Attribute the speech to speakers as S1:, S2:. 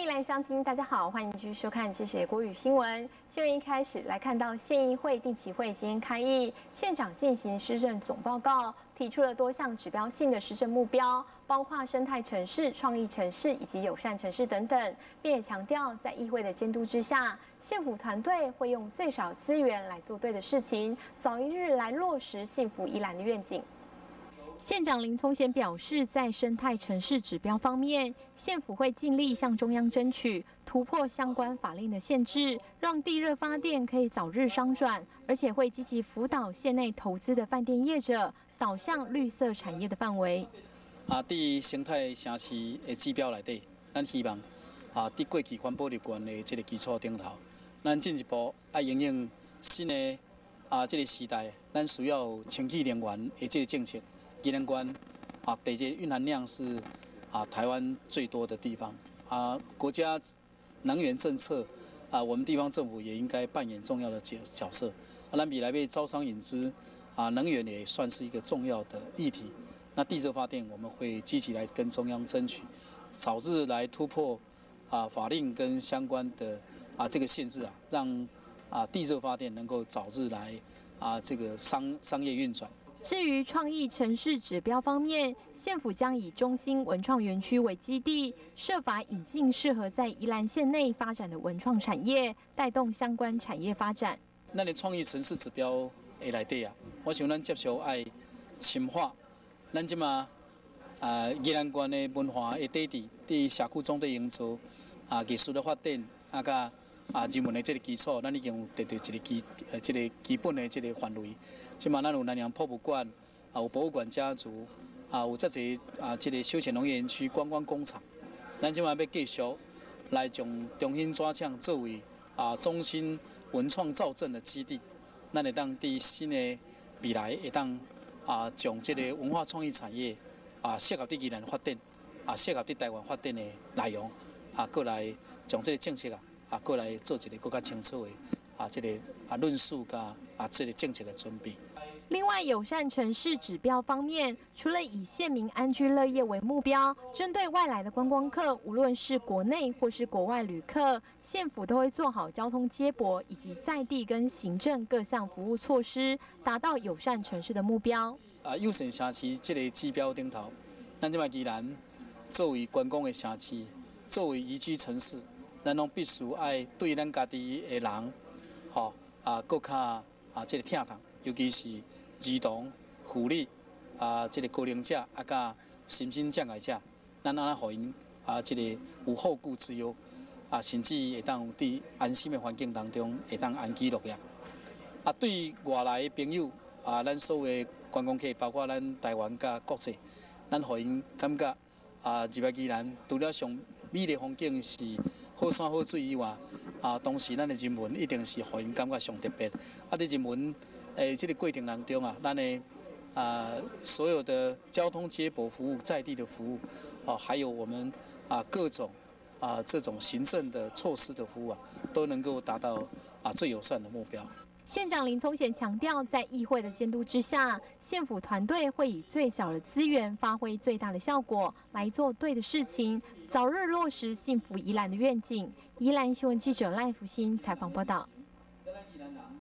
S1: 宜兰乡亲，大家好，欢迎继续收看这些国语新闻。新闻一开始来看到县议会定期会今天开议，县长进行施政总报告，提出了多项指标性的施政目标，包括生态城市、创意城市以及友善城市等等，并也强调在议会的监督之下，县府团队会用最少资源来做对的事情，早一日来落实幸福宜兰的愿景。 县长林聪贤表示，在生态城市指标方面，县府会尽力向中央争取突破相关法令的限制，让地热发电可以早日商转，而且会积极辅导县内投资的饭店业者导向绿色产业的范围。
S2: 伫生态城市的指标内底，咱希望伫过去环保立quyền的这个基础顶头，咱进一步应用新的这个时代，咱需要清气能源的这个政策。 宜兰县地质蕴含量是台湾最多的地方国家能源政策我们地方政府也应该扮演重要的角色。咱未来要招商引资能源也算是一个重要的议题。那地热发电我们会积极来跟中央争取，早日来突破法令跟相关的这个限制让地热发电能够早日来这个商业运转。
S1: 至于创意城市指标方面，县府将以中心文创园区为基地，设法引进适合在宜兰县内发展的文创产业，带动相关产业发展。
S2: 咱的创意城市指标的内底我想咱接受爱深化，咱即嘛宜兰县的文化的底底，伫社区总体营造艺术的发展甲人文的这个基础，咱已经有得到一个基本的这个范围。即嘛，咱有南洋博物馆，有博物馆家族，有遮侪这个休闲农业园区、观光工厂。咱即嘛要继续来将中心抓抢作为中心文创造镇的基地，咱会当伫新的未来会当将这个文化创意产业适合伫宜兰发展，适合伫台湾发展的内容过来将这个政策过来做一个更加清楚的这个论述甲这个政策的准备。
S1: 另外，友善城市指标方面，除了以县民安居乐业为目标，针对外来的观光客，无论是国内或是国外旅客，县府都会做好交通接驳以及在地跟行政各项服务措施，达到友善城市的目标。
S2: 友善城市这个指标顶头，咱即摆宜兰作为观光的城市，作为宜居城市。 咱拢必须爱对咱家己的人，更较这个疼痛，尤其是儿童、妇女这个高龄者甲身心障碍者，咱安互因这个有后顾之忧甚至会当伫安心的环境当中会当安居乐业。对外来的朋友咱所有的观光客，包括咱台湾甲国际，咱互因感觉入来宜兰，除了上美丽风景是。 好山好水以外，同时咱的人文一定是互因感觉上特别。伫人文这个过程当中咱的所有的交通接驳服务、在地的服务，还有我们各种这种行政的措施的服务都能够达到最友善的目标。
S1: 县长林聪贤强调，在议会的监督之下，县府团队会以最小的资源发挥最大的效果，来做对的事情，早日落实幸福宜兰的愿景。宜兰新闻记者赖福新采访报道。